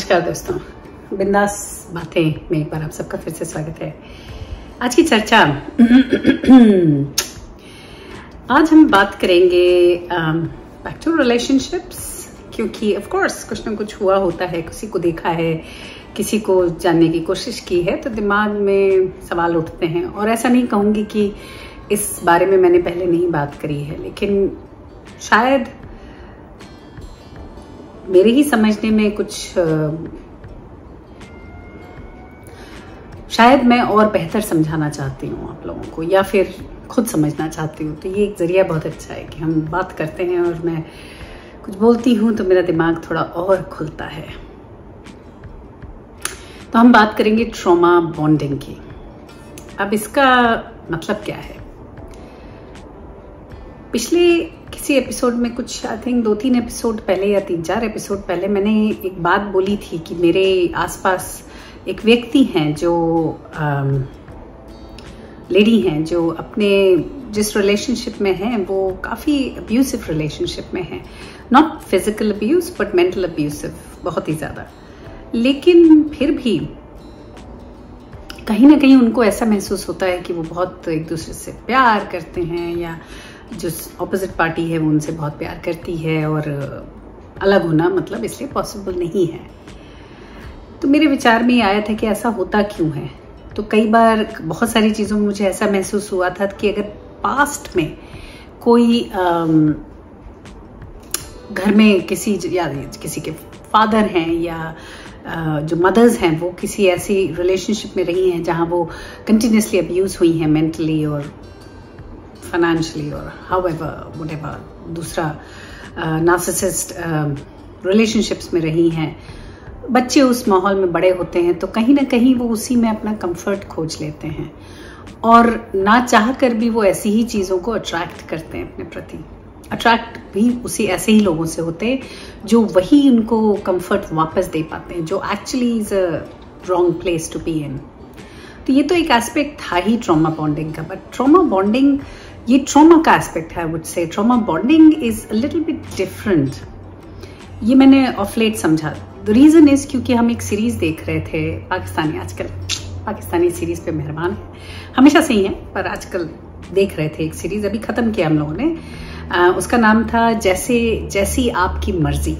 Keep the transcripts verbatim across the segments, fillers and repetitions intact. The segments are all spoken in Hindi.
नमस्कार दोस्तों, बिंदास बातें में एक बार आप सबका फिर से स्वागत है। आज की चर्चा आज हम बात करेंगे बैक टू रिलेशनशिप्स, क्योंकि ऑफ कोर्स कुछ ना कुछ हुआ होता है, किसी को देखा है, किसी को जानने की कोशिश की है तो दिमाग में सवाल उठते हैं। और ऐसा नहीं कहूंगी कि इस बारे में मैंने पहले नहीं बात करी है, लेकिन शायद मेरे ही समझने में कुछ शायद मैं और बेहतर समझाना चाहती हूँ आप लोगों को, या फिर खुद समझना चाहती हूँ। तो ये एक जरिया बहुत अच्छा है कि हम बात करते हैं और मैं कुछ बोलती हूँ तो मेरा दिमाग थोड़ा और खुलता है। तो हम बात करेंगे ट्रॉमा बॉन्डिंग की। अब इसका मतलब क्या है? पिछले किसी एपिसोड में, कुछ आई थिंक दो तीन एपिसोड पहले या तीन चार एपिसोड पहले, मैंने एक बात बोली थी कि मेरे आसपास एक व्यक्ति हैं जो लेडी हैं जो अपने जिस रिलेशनशिप में हैं वो काफ़ी अब्यूसिव रिलेशनशिप में हैं। Not physical abuse but mental abusive, बहुत ही ज़्यादा। लेकिन फिर भी कहीं ना कहीं उनको ऐसा महसूस होता है कि वो बहुत एक दूसरे से प्यार करते हैं, या जो ऑपोजिट पार्टी है वो उनसे बहुत प्यार करती है, और अलग होना मतलब इसलिए पॉसिबल नहीं है। तो मेरे विचार में ये आया था कि ऐसा होता क्यों है। तो कई बार बहुत सारी चीज़ों में मुझे ऐसा महसूस हुआ था कि अगर पास्ट में कोई आम, घर में किसी या किसी के फादर हैं या जो मदर्स हैं वो किसी ऐसी रिलेशनशिप में रही हैं जहां वो कंटिन्यूसली अब्यूज हुई हैं, मेंटली और फाइनेंशियली और हाउएवर व्हाटएवर, दूसरा नार्सिसिस्ट रिलेशनशिप्स में रही हैं, बच्चे उस माहौल में बड़े होते हैं तो कहीं ना कहीं वो उसी में अपना कंफर्ट खोज लेते हैं, और ना चाह कर भी वो ऐसी ही चीज़ों को अट्रैक्ट करते हैं अपने प्रति। अट्रैक्ट भी उसी ऐसे ही लोगों से होते हैं जो वही उनको कंफर्ट वापस दे पाते हैं, जो actually is a wrong place to be in. तो ये तो एक एस्पेक्ट था ही ट्रॉमा बॉन्डिंग का, बट ट्रॉमा बॉन्डिंग ये ट्रॉमा का एस्पेक्ट है। I would say trauma bonding is a little bit different. ये मैंने ऑफ लेट समझा। द रीजन इज क्योंकि हम एक सीरीज देख रहे थे पाकिस्तानी, आजकल पाकिस्तानी सीरीज पे मेहरबान है, हमेशा से ही है, पर आजकल देख रहे थे एक सीरीज, अभी खत्म किया हम लोगों ने। आ, उसका नाम था जैसे जैसी आपकी मर्जी।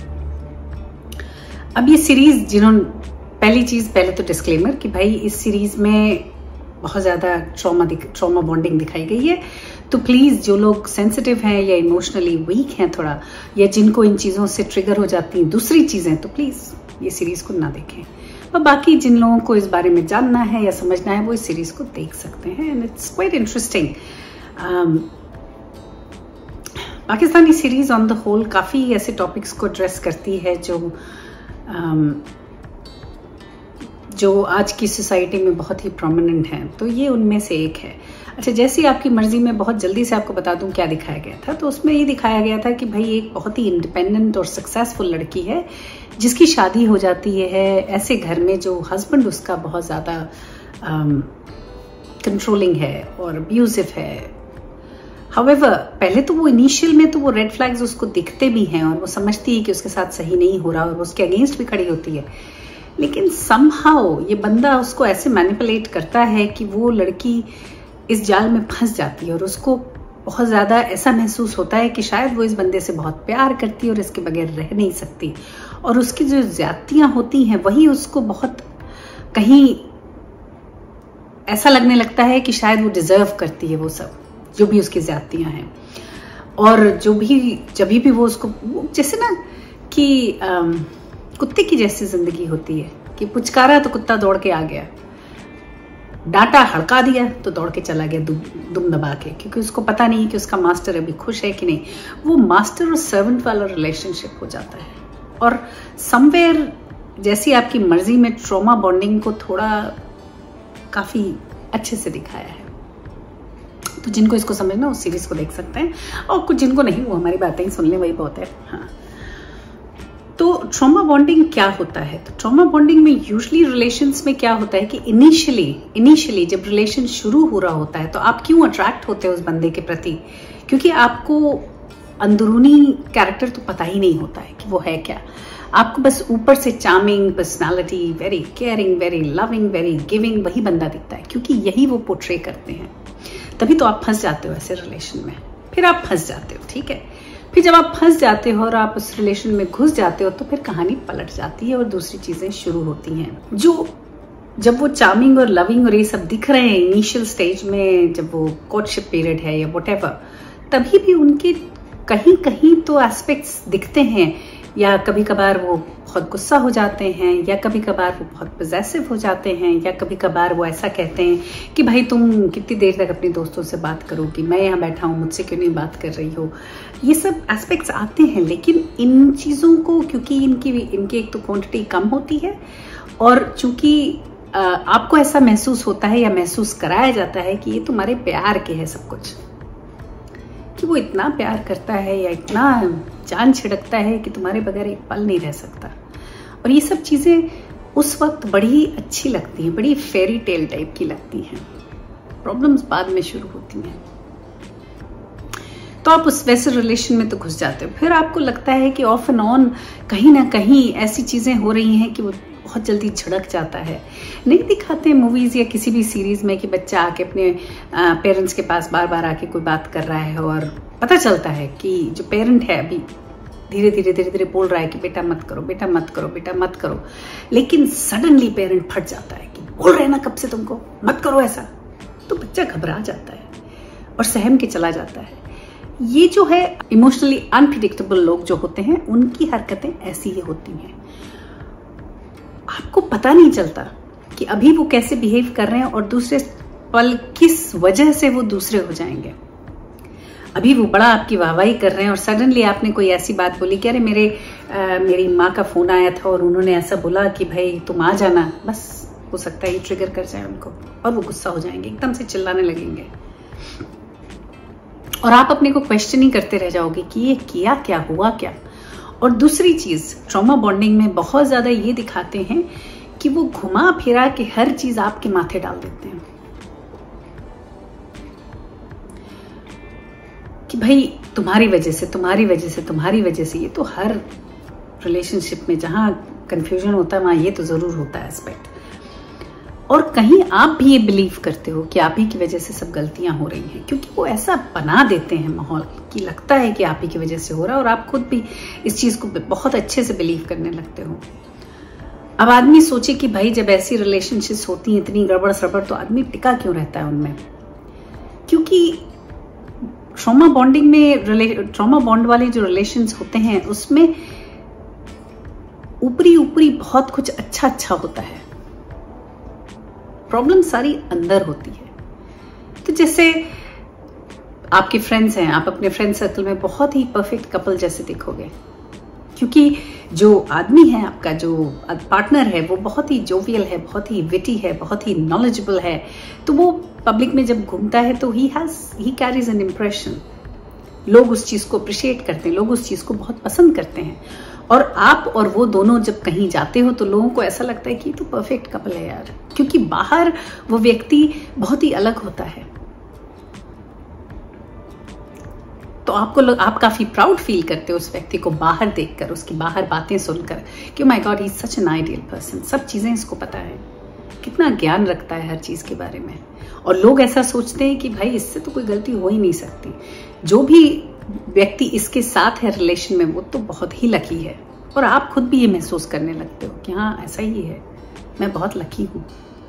अब ये सीरीज जिन्होंने, पहली चीज पहले तो डिस्क्लेमर कि भाई इस सीरीज में बहुत ज्यादा ट्रॉमा ट्रॉमा बॉन्डिंग दिखाई गई है, तो प्लीज जो लोग सेंसिटिव हैं या इमोशनली वीक हैं थोड़ा, या जिनको इन चीजों से ट्रिगर हो जाती हैं दूसरी चीजें, तो प्लीज ये सीरीज को ना देखें। और बाकी जिन लोगों को इस बारे में जानना है या समझना है वो इस सीरीज को देख सकते हैं, and it's quite interesting. Pakistani series on the whole काफी ऐसे टॉपिक्स को एड्रेस करती है जो um, जो आज की सोसाइटी में बहुत ही प्रोमिनेंट हैं, तो ये उनमें से एक है। अच्छा, जैसे आपकी मर्जी में बहुत जल्दी से आपको बता दूं क्या दिखाया गया था। तो उसमें ये दिखाया गया था कि भाई एक बहुत ही इंडिपेंडेंट और सक्सेसफुल लड़की है जिसकी शादी हो जाती है ऐसे घर में जो हस्बैंड उसका बहुत ज़्यादा कंट्रोलिंग है और अब्यूजिव है। हाउएवर पहले तो वो इनिशियल में तो वो रेड फ्लैग्स उसको दिखते भी हैं और वो समझती है कि उसके साथ सही नहीं हो रहा और वो उसके अगेंस्ट भी खड़ी होती है, लेकिन समहाउ ये बंदा उसको ऐसे मैनिपुलेट करता है कि वो लड़की इस जाल में फंस जाती है, और उसको बहुत ज़्यादा ऐसा महसूस होता है कि शायद वो इस बंदे से बहुत प्यार करती है और इसके बगैर रह नहीं सकती, और उसकी जो ज्यादतियां होती हैं वही उसको बहुत कहीं ऐसा लगने लगता है कि शायद वो डिजर्व करती है वो सब जो भी उसकी ज्यादतियां हैं। और जो भी जब भी वो उसको, जैसे ना कि आम, कुत्ते की जैसी जिंदगी होती है कि पुचकारा तो कुत्ता दौड़ के आ गया, डांटा हड़का दिया तो दौड़ के चला गया दुम, दुम दबा के, क्योंकि उसको पता नहीं कि उसका मास्टर अभी खुश है कि नहीं। वो मास्टर और सर्वेंट वाला रिलेशनशिप हो जाता है। और समवेयर जैसी आपकी मर्जी में ट्रॉमा बॉन्डिंग को थोड़ा काफी अच्छे से दिखाया है। तो जिनको इसको समझना उस सीरीज को देख सकते हैं, और कुछ जिनको नहीं वो हमारी बातें ही सुन ले, वही बहुत है। हाँ, तो ट्रॉमा बॉन्डिंग क्या होता है? तो ट्रॉमा बॉन्डिंग में यूजुअली रिलेशंस में क्या होता है कि इनिशियली इनिशियली जब रिलेशन शुरू हो रहा होता है तो आप क्यों अट्रैक्ट होते हैं उस बंदे के प्रति? क्योंकि आपको अंदरूनी कैरेक्टर तो पता ही नहीं होता है कि वो है क्या। आपको बस ऊपर से charming personality, very caring, very loving, very giving वही बंदा दिखता है, क्योंकि यही वो पोर्ट्रे करते हैं। तभी तो आप फंस जाते हो ऐसे रिलेशन में, फिर आप फंस जाते हो, ठीक है। फिर जब आप फंस जाते हो और आप उस रिलेशन में घुस जाते हो तो फिर कहानी पलट जाती है और दूसरी चीजें शुरू होती हैं। जो जब वो चार्मिंग और लविंग और ये सब दिख रहे हैं इनिशियल स्टेज में, जब वो कोर्टशिप पीरियड है या व्हाटएवर, तभी भी उनके कहीं कहीं तो एस्पेक्ट्स दिखते हैं, या कभी कभार वो बहुत गुस्सा हो जाते हैं, या कभी कभार वो बहुत पॉजेसिव हो जाते हैं, या कभी कभार वो ऐसा कहते हैं कि भाई तुम कितनी देर तक अपने दोस्तों से बात करोगी, मैं यहाँ बैठा हूँ, मुझसे क्यों नहीं बात कर रही हो। ये सब एस्पेक्ट्स आते हैं, लेकिन इन चीज़ों को क्योंकि इनकी इनकी एक तो क्वांटिटी कम होती है, और चूंकि आपको ऐसा महसूस होता है या महसूस कराया जाता है कि ये तुम्हारे प्यार के है सब कुछ, कि वो इतना प्यार करता है या इतना जान छिड़कता है कि तुम्हारे बगैर एक पल नहीं रह सकता। और ये सब चीजें उस वक्त बड़ी अच्छी लगती हैं, बड़ी फेरी टेल टाइप की लगती हैं। प्रॉब्लम्स बाद में शुरू होती हैं। तो आप उस वैसे रिलेशन में तो घुस जाते हो, फिर आपको लगता है कि ऑफ एंड ऑन कहीं ना कहीं ऐसी चीजें हो रही हैं कि वो बहुत जल्दी झड़क जाता है। नहीं दिखाते मूवीज या किसी भी सीरीज में कि बच्चा आके अपने पेरेंट्स के पास बार बार आके कोई बात कर रहा है और पता चलता है कि जो पेरेंट है अभी धीरे धीरे धीरे धीरे बोल रहा है कि बेटा मत करो, बेटा मत करो, बेटा मत करो, लेकिन सडनली पेरेंट फट जाता है कि बोल रहे ना कब से तुमको मत करो ऐसा, तो बच्चा घबरा जाता है और सहम के चला जाता है। ये जो है इमोशनली अनप्रिडिक्टेबल लोग जो होते हैं, उनकी हरकतें ऐसी ही होती हैं। आपको पता नहीं चलता कि अभी वो कैसे बिहेव कर रहे हैं और दूसरे पल किस वजह से वो दूसरे हो जाएंगे। अभी वो बड़ा आपकी वाहवाही कर रहे हैं और सडनली आपने कोई ऐसी बात बोली कि अरे मेरे आ, मेरी माँ का फोन आया था और उन्होंने ऐसा बोला कि भाई तुम आ जाना, बस हो सकता है ये ट्रिगर कर जाए उनको और वो गुस्सा हो जाएंगे, एकदम से चिल्लाने लगेंगे और आप अपने को क्वेश्चन ही करते रह जाओगे कि ये किया क्या, हुआ क्या। और दूसरी चीज, ट्रॉमा बॉन्डिंग में बहुत ज्यादा ये दिखाते हैं कि वो घुमा फिरा के हर चीज आपके माथे डाल देते हैं कि भाई तुम्हारी वजह से, तुम्हारी वजह से, तुम्हारी वजह से। ये तो हर रिलेशनशिप में जहां कंफ्यूजन होता है वहां ये तो जरूर होता है एस्पेक्ट। और कहीं आप भी ये बिलीव करते हो कि आप ही की वजह से सब गलतियां हो रही हैं, क्योंकि वो ऐसा बना देते हैं माहौल कि लगता है कि आप ही की वजह से हो रहा है और आप खुद भी इस चीज को बहुत अच्छे से बिलीव करने लगते हो। अब आदमी सोचे कि भाई जब ऐसी रिलेशनशिप्स होती हैं इतनी गड़बड़ सड़बड़, तो आदमी टिका क्यों रहता है उनमें? क्योंकि ट्रॉमा बॉन्डिंग में, ट्रॉमा बॉन्ड वाले जो रिलेशंस होते हैं उसमें ऊपरी ऊपरी बहुत कुछ अच्छा अच्छा होता है, प्रॉब्लम सारी अंदर होती है। तो जैसे आपके फ्रेंड्स हैं, आप अपने फ्रेंड सर्कल में बहुत ही परफेक्ट कपल जैसे दिखोगे, क्योंकि जो आदमी है आपका, जो पार्टनर है, वो बहुत ही जोवियल है, बहुत ही विटी है, बहुत ही नॉलेजेबल है। तो वो पब्लिक में जब घूमता है तो he has he carries an impression. लोग उस चीज को अप्रिशिएट करते हैं, लोग उस चीज को बहुत पसंद करते हैं। और आप और वो दोनों जब कहीं जाते हो तो लोगों को ऐसा लगता है कि तो परफेक्ट कपल है यार, क्योंकि बाहर वो व्यक्ति बहुत ही अलग होता है। तो आपको लोग, आप काफी प्राउड फील करते हो उस व्यक्ति को बाहर देखकर, उसकी बाहर बातें सुनकर कि my god he is such an ideal person, सब चीजें इसको पता है, कितना ज्ञान रखता है हर चीज के बारे में। और लोग ऐसा सोचते हैं कि भाई इससे तो कोई गलती हो ही नहीं सकती। जो भी व्यक्ति इसके साथ है रिलेशन में, वो तो बहुत ही लकी है। और आप खुद भी ये महसूस करने लगते हो कि हाँ ऐसा ही है, मैं बहुत लकी हूं।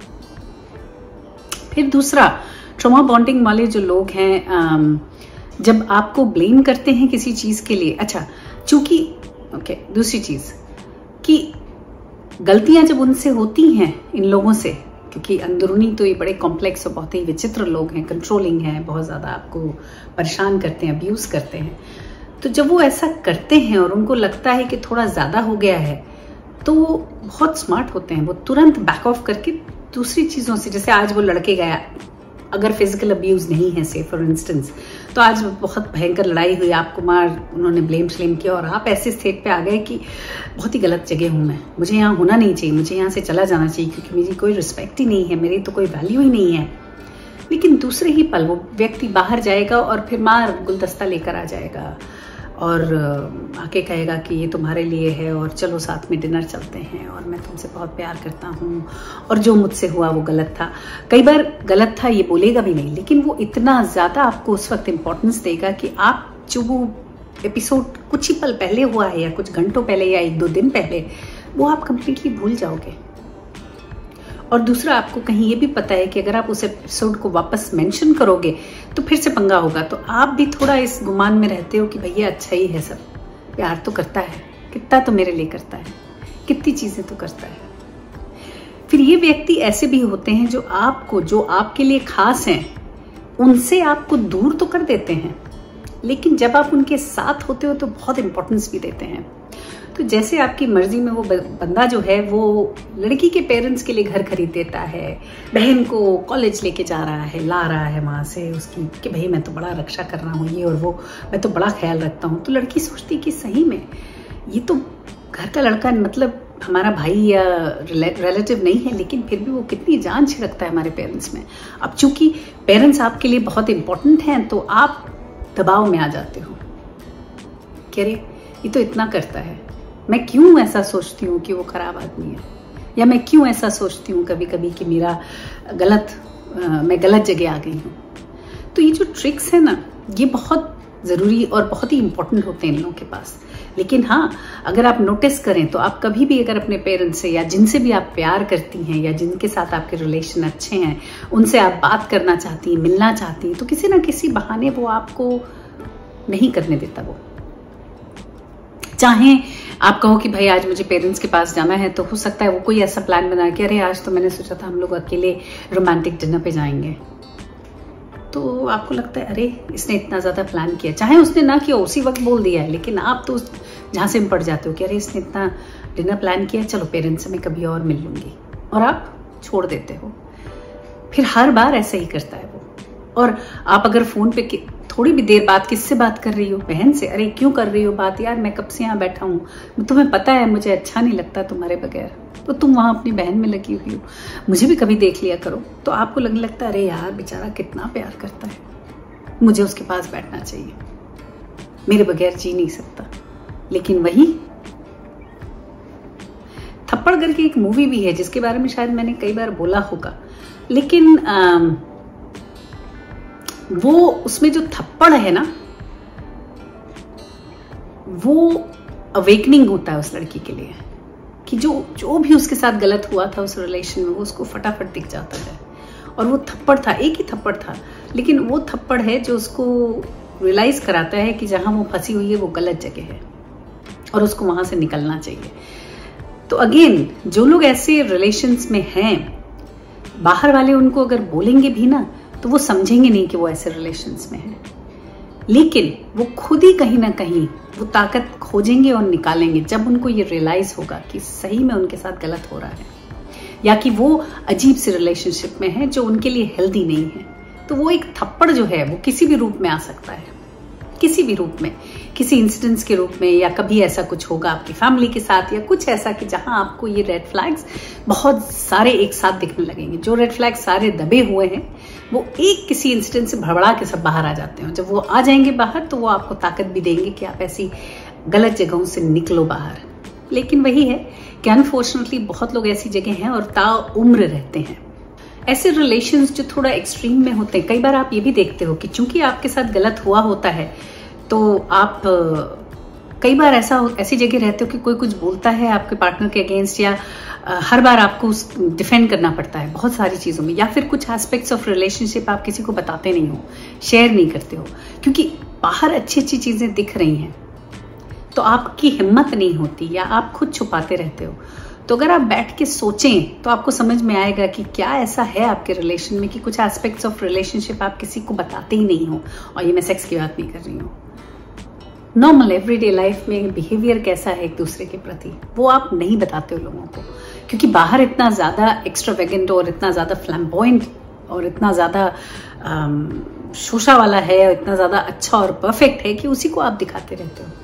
फिर दूसरा, ट्रॉमा बॉन्डिंग वाले जो लोग हैं, जब आपको ब्लेम करते हैं किसी चीज के लिए, अच्छा चूंकि ओके okay, दूसरी चीज कि गलतियां जब उनसे होती हैं इन लोगों से, क्योंकि अंदरूनी तो ये बड़े कॉम्प्लेक्स और बहुत ही विचित्र लोग हैं, कंट्रोलिंग हैं, बहुत ज्यादा आपको परेशान करते हैं, अब्यूज करते हैं। तो जब वो ऐसा करते हैं और उनको लगता है कि थोड़ा ज्यादा हो गया है, तो वो बहुत स्मार्ट होते हैं। वो तुरंत बैक ऑफ करके दूसरी चीजों से, जैसे आज वो लड़के गया, अगर फिजिकल अब्यूज नहीं है से फॉर इंस्टेंस, तो आज बहुत भयंकर लड़ाई हुई, आपको मार, उन्होंने ब्लेम श्लेम किया और आप ऐसे स्टेट पे आ गए कि बहुत ही गलत जगह हूं मैं, मुझे यहाँ होना नहीं चाहिए, मुझे यहाँ से चला जाना चाहिए, क्योंकि मेरी कोई रिस्पेक्ट ही नहीं है, मेरी तो कोई वैल्यू ही नहीं है। लेकिन दूसरे ही पल वो व्यक्ति बाहर जाएगा और फिर मार गुलदस्ता लेकर आ जाएगा और आके कहेगा कि ये तुम्हारे लिए है और चलो साथ में डिनर चलते हैं और मैं तुमसे बहुत प्यार करता हूँ और जो मुझसे हुआ वो गलत था। कई बार गलत था ये बोलेगा भी नहीं, लेकिन वो इतना ज़्यादा आपको उस वक्त इम्पोर्टेंस देगा कि आप जो वो एपिसोड कुछ ही पल पहले हुआ है या कुछ घंटों पहले या एक दो दिन पहले, वो आप कंप्लीटली भूल जाओगे। और दूसरा, आपको कहीं ये भी पता है कि अगर आप उस एपिसोड को वापस मेंशन करोगे तो फिर से पंगा होगा, तो आप भी थोड़ा इस गुमान में रहते हो कि भैया अच्छा ही है, सब प्यार तो करता है, कितना तो मेरे लिए करता है, कितनी चीजें तो करता है। फिर ये व्यक्ति ऐसे भी होते हैं जो आपको, जो आपके लिए खास हैं, उनसे आपको दूर तो कर देते हैं, लेकिन जब आप उनके साथ होते हो तो बहुत इंपॉर्टेंस भी देते हैं। तो जैसे आपकी मर्जी में वो बंदा जो है वो लड़की के पेरेंट्स के लिए घर खरीद देता है, बहन को कॉलेज लेके जा रहा है, ला रहा है वहां से उसकी कि भाई मैं तो बड़ा रक्षा कर रहा हूँ, ये और वो, मैं तो बड़ा ख्याल रखता हूँ। तो लड़की सोचती कि सही में ये तो घर का लड़का, मतलब हमारा भाई या रिलेटिव नहीं है, लेकिन फिर भी वो कितनी जान छिड़कता है हमारे पेरेंट्स में। अब चूंकि पेरेंट्स आपके लिए बहुत इंपॉर्टेंट हैं तो आप दबाव में आ जाते हो कि अरे ये तो इतना करता है, मैं क्यों ऐसा सोचती हूँ कि वो खराब आदमी है, या मैं क्यों ऐसा सोचती हूँ कभी कभी कि मेरा गलत आ, मैं गलत जगह आ गई हूँ। तो ये जो ट्रिक्स है ना, ये बहुत ज़रूरी और बहुत ही इंपॉर्टेंट होते हैं इन लोगों के पास। लेकिन हाँ, अगर आप नोटिस करें तो आप कभी भी अगर अपने पेरेंट्स से या जिनसे भी आप प्यार करती हैं या जिनके साथ आपके रिलेशन अच्छे हैं, उनसे आप बात करना चाहती हैं, मिलना चाहती हैं, तो किसी ना किसी बहाने वो आपको नहीं करने देता। वो चाहे आप कहो कि भाई आज मुझे पेरेंट्स के पास जाना है, तो हो सकता है वो कोई ऐसा प्लान बना कि अरे आज तो मैंने सोचा था हम लोग अकेले रोमांटिक डिनर पे जाएंगे, तो आपको लगता है अरे इसने इतना ज्यादा प्लान किया, चाहे उसने ना किया, उसी वक्त बोल दिया है, लेकिन आप तो जहां से पड़ जाते हो कि अरे इसने इतना डिनर प्लान किया, चलो पेरेंट्स से मैं कभी और मिल लूंगी, और आप छोड़ देते हो। फिर हर बार ऐसे ही करता है वो। और आप अगर फोन पे थोड़ी भी देर बाद किससे बात कर रही हो, बहन से, अरे क्यों कर रही हो बात यार, मैं कब से यहाँ बैठा हूँ, तुम्हें पता है मुझे अच्छा नहीं लगता तुम्हारे बगैर, तो तुम वहां अपनी बहन में लगी हुई हो, मुझे भी कभी देख लिया करो। तो आपको लगने लगता है अरे यार बेचारा कितना प्यार करता है, मुझे उसके पास बैठना चाहिए, मेरे बगैर जी नहीं सकता। लेकिन वही थप्पड़ करके एक मूवी भी है जिसके बारे में शायद मैंने कई बार बोला होगा, लेकिन आ, वो उसमें जो थप्पड़ है ना, वो अवेकनिंग होता है उस लड़की के लिए कि जो जो भी उसके साथ गलत हुआ था उस रिलेशन में, वो उसको फटाफट दिख जाता है। और वो थप्पड़ था, एक ही थप्पड़ था, लेकिन वो थप्पड़ है जो उसको रियलाइज कराता है कि जहां वो फंसी हुई है वो गलत जगह है और उसको वहां से निकलना चाहिए। तो अगेन, जो लोग ऐसे रिलेशंस में हैं, बाहर वाले उनको अगर बोलेंगे भी ना तो वो समझेंगे नहीं कि वो ऐसे रिलेशंस में है, लेकिन वो खुद ही कहीं ना कहीं वो ताकत खोजेंगे और निकालेंगे जब उनको ये रियलाइज होगा कि सही में उनके साथ गलत हो रहा है, या कि वो अजीब सी रिलेशनशिप में है जो उनके लिए हेल्दी नहीं है। तो वो एक थप्पड़ जो है वो किसी भी रूप में आ सकता है, किसी भी रूप में, किसी इंसिडेंट्स के रूप में, या कभी ऐसा कुछ होगा आपकी फैमिली के साथ या कुछ ऐसा कि जहां आपको ये रेड फ्लैग्स बहुत सारे एक साथ दिखने लगेंगे। जो रेड फ्लैग्स सारे दबे हुए हैं वो एक किसी इंसिडेंट से भड़बड़ा के सब बाहर आ जाते हैं। जब वो आ जाएंगे बाहर तो वो आपको ताकत भी देंगे कि आप ऐसी गलत जगहों से निकलो बाहर। लेकिन वही है कि अनफॉर्चुनेटली बहुत लोग ऐसी जगह हैं और ताउम्र रहते हैं। ऐसे रिलेशंस जो थोड़ा एक्सट्रीम में होते हैं, कई बार आप ये भी देखते हो कि चूंकि आपके साथ गलत हुआ होता है तो आप कई बार ऐसा ऐसी जगह रहते हो कि कोई कुछ बोलता है आपके पार्टनर के अगेंस्ट, या हर बार आपको डिफेंड करना पड़ता है बहुत सारी चीजों में, या फिर कुछ एस्पेक्ट्स ऑफ रिलेशनशिप आप किसी को बताते नहीं हो, शेयर नहीं करते हो, क्योंकि बाहर अच्छी अच्छी चीजें दिख रही हैं तो आपकी हिम्मत नहीं होती, या आप खुद छुपाते रहते हो। तो अगर आप बैठ के सोचें तो आपको समझ में आएगा कि क्या ऐसा है आपके रिलेशन में कि कुछ एस्पेक्ट्स ऑफ रिलेशनशिप आप किसी को बताते ही नहीं हो। और ये मैं सेक्स की बात नहीं कर रही हूँ, नॉर्मल एवरीडे लाइफ में बिहेवियर कैसा है एक दूसरे के प्रति, वो आप नहीं बताते हो लोगों को, क्योंकि बाहर इतना ज्यादा एक्स्ट्रावेगेंट और इतना ज्यादा फ्लैम्बॉयंट और इतना ज्यादा शोशा वाला है, इतना ज्यादा अच्छा और परफेक्ट है कि उसी को आप दिखाते रहते हो।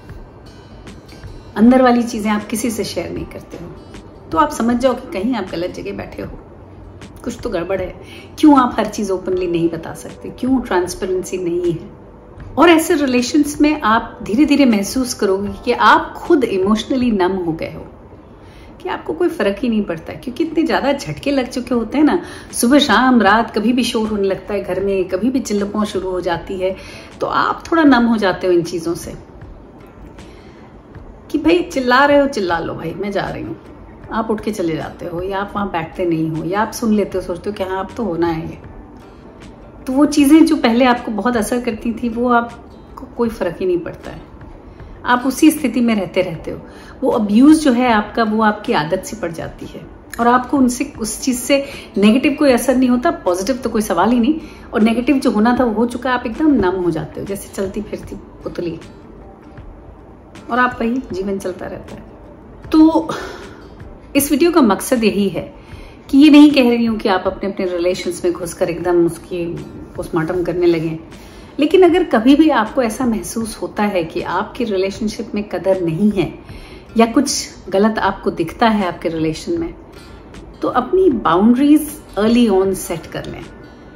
अंदर वाली चीजें आप किसी से शेयर नहीं करते हो, तो आप समझ जाओ कि कहीं आप गलत जगह बैठे हो, कुछ तो गड़बड़ है। क्यों आप हर चीज ओपनली नहीं बता सकते, क्यों ट्रांसपेरेंसी नहीं है? और ऐसे रिलेशंस में आप धीरे धीरे महसूस करोगे कि आप खुद इमोशनली नम हो गए हो, कि आपको कोई फर्क ही नहीं पड़ता है, क्योंकि इतने ज्यादा झटके लग चुके होते हैं ना, सुबह शाम रात कभी भी शोर होने लगता है घर में, कभी भी चिल्लपौं शुरू हो जाती है, तो आप थोड़ा नम हो जाते हो इन चीजों से कि भाई चिल्ला रहे हो चिल्ला लो भाई, मैं जा रही हूँ, आप उठ के चले जाते हो, या आप वहां बैठते नहीं हो, या आप सुन लेते हो, सोचते हो कि हाँ अब तो होना है ये। तो वो चीजें जो पहले आपको बहुत असर करती थी वो आपको कोई फर्क ही नहीं पड़ता है, आप उसी स्थिति में रहते रहते हो। वो अब्यूज जो है आपका, वो आपकी आदत सी पड़ जाती है और आपको उनसे उस चीज से नेगेटिव कोई असर नहीं होता, पॉजिटिव तो कोई सवाल ही नहीं, और नेगेटिव जो होना था वो हो चुका है, आप एकदम नम हो जाते हो जैसे चलती फिरती पुतली, और आप वही जीवन चलता रहता है। तो इस वीडियो का मकसद यही है कि ये नहीं कह रही हूं कि आप अपने अपने रिलेशंस में घुसकर एकदम उसकी पोस्टमार्टम करने लगे, लेकिन अगर कभी भी आपको ऐसा महसूस होता है कि आपकी रिलेशनशिप में कदर नहीं है या कुछ गलत आपको दिखता है आपके रिलेशन में, तो अपनी बाउंड्रीज अर्ली ऑन सेट कर लें।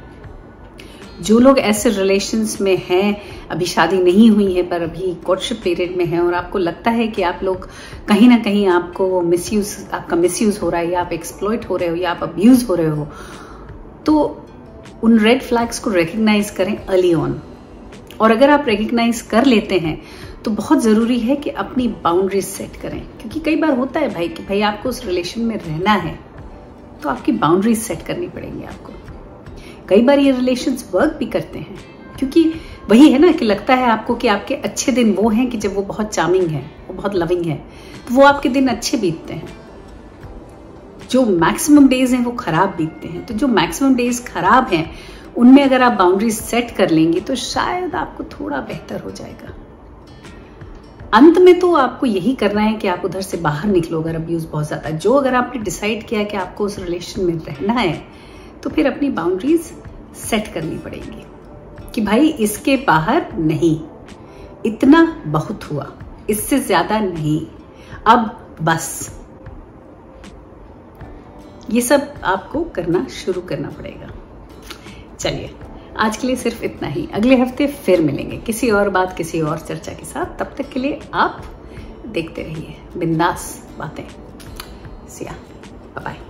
जो लोग ऐसे रिलेशंस में हैं, अभी शादी नहीं हुई है पर अभी कोर्टशिप पीरियड में हैं और आपको लगता है कि आप लोग कहीं ना कहीं आपको मिसयूज आपका मिसयूज हो रहा है, या आप एक्सप्लॉइट हो रहे हो, या आप अब्यूज हो रहे हो, तो उन रेड फ्लैग्स को रिकग्नाइज करें अर्ली ऑन। और अगर आप रिकग्नाइज कर लेते हैं तो बहुत जरूरी है कि अपनी बाउंड्रीज सेट करें, क्योंकि कई बार होता है भाई कि भाई आपको उस रिलेशन में रहना है तो आपकी बाउंड्रीज सेट करनी पड़ेंगी आपको। कई बार ये रिलेशंस वर्क भी करते हैं, क्योंकि वही है ना कि लगता है आपको कि आपके अच्छे दिन वो हैं कि जब वो बहुत चार्मिंग है, वो बहुत लविंग है, तो वो आपके दिन अच्छे बीतते हैं। जो मैक्सिमम डेज हैं वो खराब बीतते हैं। तो जो मैक्सिमम डेज खराब हैं उनमें अगर आप बाउंड्रीज सेट कर लेंगी तो शायद आपको थोड़ा बेहतर हो जाएगा। अंत में तो आपको यही करना है कि आप उधर से बाहर निकलो अगर अब्यूज बहुत ज्यादा। जो अगर आपने डिसाइड किया कि आपको उस रिलेशन में रहना है तो फिर अपनी बाउंड्रीज सेट करनी पड़ेगी कि भाई इसके बाहर नहीं, इतना बहुत हुआ, इससे ज्यादा नहीं, अब बस। ये सब आपको करना शुरू करना पड़ेगा। चलिए आज के लिए सिर्फ इतना ही, अगले हफ्ते फिर मिलेंगे किसी और बात किसी और चर्चा के साथ। तब तक के लिए आप देखते रहिए बिंदास बातें। Siya, bye bye.